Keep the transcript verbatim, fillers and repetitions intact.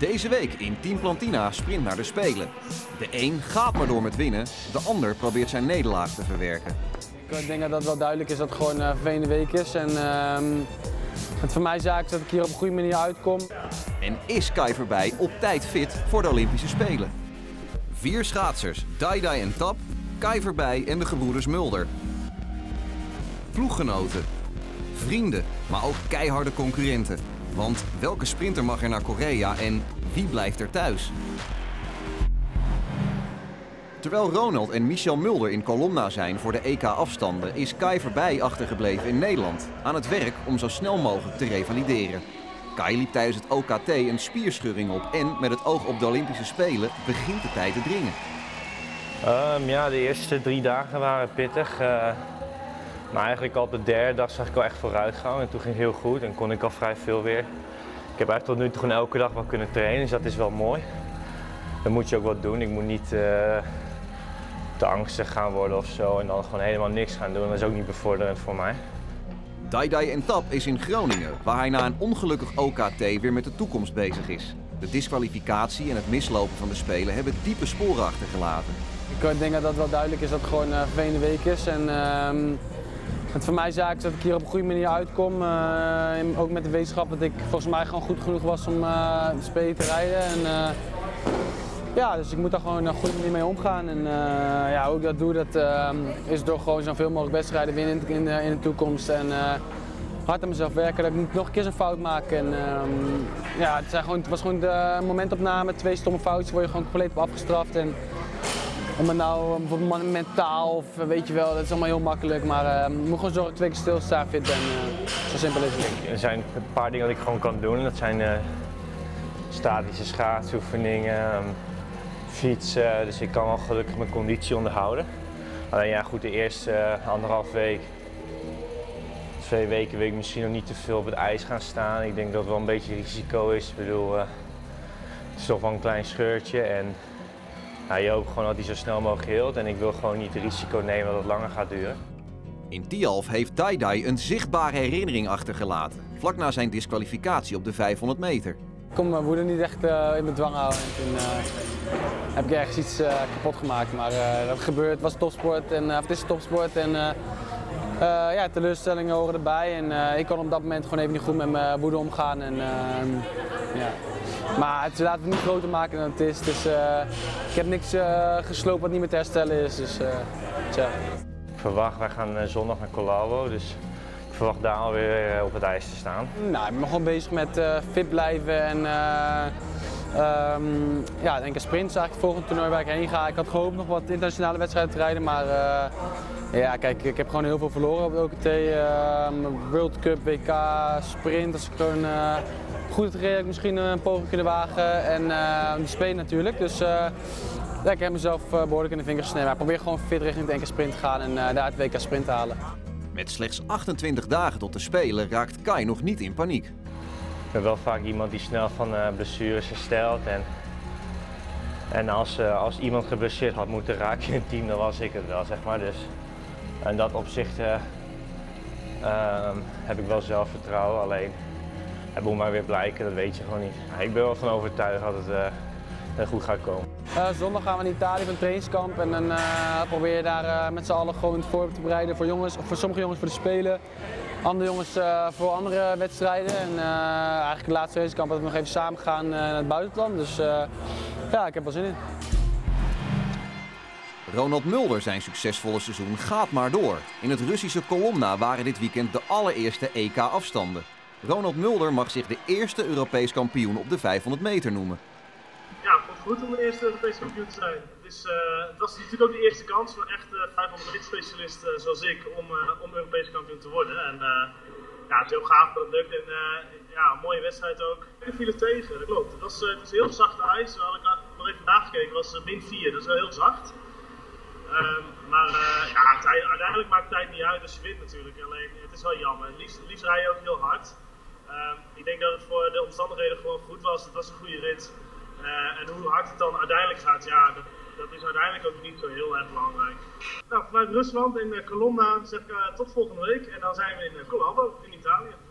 Deze week in Team Plantina sprint naar de Spelen. De een gaat maar door met winnen, de ander probeert zijn nederlaag te verwerken. Ik denk dat het wel duidelijk is dat het gewoon een vervelende week is. En uh, het voor mij zaak is dat ik hier op een goede manier uitkom. En is Kai Verbij op tijd fit voor de Olympische Spelen? Vier schaatsers, Dai Dai en Tap, Kai Verbij en de gebroeders Mulder. Ploeggenoten, vrienden, maar ook keiharde concurrenten. Want welke sprinter mag er naar Korea en wie blijft er thuis? Terwijl Ronald en Michel Mulder in Colomna zijn voor de E K-afstanden, is Kai Verbij achtergebleven in Nederland. Aan het werk om zo snel mogelijk te revalideren. Kai liep tijdens het O K T een spierscheuring op en met het oog op de Olympische Spelen begint de tijd te dringen. Um, ja, de eerste drie dagen waren pittig. Uh, maar eigenlijk al op de derde dag zag ik al echt vooruitgang en toen ging het heel goed en kon ik al vrij veel weer. Ik heb eigenlijk tot nu toe gewoon elke dag wel kunnen trainen, dus dat is wel mooi. Dan moet je ook wat doen. Ik moet niet uh, te angstig gaan worden of zo en dan gewoon helemaal niks gaan doen. Dat is ook niet bevorderend voor mij. Dai Dai en Tap is in Groningen, waar hij na een ongelukkig O K T weer met de toekomst bezig is. De disqualificatie en het mislopen van de Spelen hebben diepe sporen achtergelaten. Ik denk dat het wel duidelijk is dat het gewoon een vervelende week is. En, uh, het voor mij zaak is dat ik hier op een goede manier uitkom. Uh, ook met de wetenschap dat ik volgens mij gewoon goed genoeg was om uh, de Spelen te rijden. En, uh, ja, dus ik moet daar gewoon op een goede manier mee omgaan. En uh, ja, hoe ik dat doe, dat uh, is door gewoon zoveel mogelijk wedstrijden winnen in, in, in de toekomst. En, uh, hard aan mezelf werken, dat ik niet nog een keer zo'n fout maak. En, uh, ja, het, zijn gewoon, het was gewoon de momentopname, twee stomme foutjes, word je gewoon compleet op afgestraft. En, om het nou bijvoorbeeld mentaal of weet je wel, dat is allemaal heel makkelijk. Maar uh, je moet gewoon zorgen dat ik twee keer stilstaan fit ben. Uh, zo simpel is het. Er zijn een paar dingen dat ik gewoon kan doen. Dat zijn uh, statische schaatsoefeningen, um, fietsen. Dus ik kan wel gelukkig mijn conditie onderhouden. Alleen ja, goed, de eerste uh, anderhalf week, twee weken wil ik misschien nog niet te veel op het ijs gaan staan. Ik denk dat het wel een beetje risico is. Ik bedoel, uh, het is toch wel een klein scheurtje. En, nou, je hoopt gewoon dat hij zo snel mogelijk heelt en ik wil gewoon niet het risico nemen dat het langer gaat duren. In Tialf heeft Dai Dai een zichtbare herinnering achtergelaten, vlak na zijn disqualificatie op de vijfhonderd meter. Ik kon mijn woede niet echt uh, in mijn dwang houden en toen uh, heb ik ergens iets uh, kapot gemaakt. Maar uh, dat gebeurt, het was topsport en uh, het is topsport en uh, uh, ja, teleurstellingen horen erbij. En uh, ik kon op dat moment gewoon even niet goed met mijn woede omgaan. En, uh, ja. Maar het laat het niet groter maken dan het is. Dus, uh, ik heb niks uh, gesloopt wat niet meer te herstellen is. Dus, uh, tja. Ik verwacht, wij gaan uh, zondag naar Colabo, dus ik verwacht daar alweer uh, op het ijs te staan. Nou, ik ben gewoon bezig met uh, fit blijven en uh, um, ja, denk ik sprint is eigenlijk het volgende toernooi waar ik heen ga. Ik had gehoopt nog wat internationale wedstrijden te rijden, maar uh, ja, kijk, ik heb gewoon heel veel verloren op de O K T. Uh, World Cup, W K, sprint, als ik gewoon uh, goed had gereden, ik misschien een poging kunnen wagen en uh, de Spelen natuurlijk. Dus uh, ja, ik heb mezelf uh, behoorlijk in de vingers gesneden. Maar ik probeer gewoon fit richting het N K sprint te gaan en uh, daar het W K sprint te halen. Met slechts achtentwintig dagen tot de Spelen raakt Kai nog niet in paniek. Ik ben wel vaak iemand die snel van uh, blessures herstelt. En, en als, uh, als iemand geblesseerd had moeten raken in het team, dan was ik het wel, zeg maar. Dus in dat opzicht uh, uh, heb ik wel zelfvertrouwen. Alleen het moet maar weer blijken, dat weet je gewoon niet. Ik ben wel van overtuigd dat het uh, goed gaat komen. Uh, zondag gaan we naar Italië voor een trainingskamp en dan uh, probeer je daar uh, met z'n allen gewoon het voor te bereiden voor jongens, of voor sommige jongens voor de Spelen, andere jongens uh, voor andere wedstrijden. En uh, eigenlijk de laatste trainingskamp dat we nog even samen gaan uh, naar het buitenland. Dus uh, ja, ik heb er wel zin in. Ronald Mulder zijn succesvolle seizoen gaat maar door. In het Russische Colomna waren dit weekend de allereerste E K-afstanden. Ronald Mulder mag zich de eerste Europees kampioen op de vijfhonderd meter noemen. Ja, het was goed om de eerste Europees kampioen te zijn. Dus, uh, het was natuurlijk ook de eerste kans voor een echte vijfhonderd meter specialist uh, zoals ik om, uh, om Europees kampioen te worden. En uh, ja, het is een heel gaaf product en uh, ja, een mooie wedstrijd ook. Ik viel er tegen, dat klopt. Het was, uh, het was heel zacht ijs, daar had ik nog even nagekeken, het was uh, min vier, dat is wel heel zacht. Um, maar uh, ja, uiteindelijk maakt het tijd niet uit als je wint natuurlijk, alleen het is wel jammer. Liefst, liefst rij je ook heel hard. Um, ik denk dat het voor de omstandigheden gewoon goed was, het was een goede rit. Uh, en hoe hard het dan uiteindelijk gaat, ja, dat, dat is uiteindelijk ook niet zo heel erg belangrijk. Nou, vanuit Rusland in uh, Colomna zeg ik uh, tot volgende week en dan zijn we in uh, Colombo in Italië.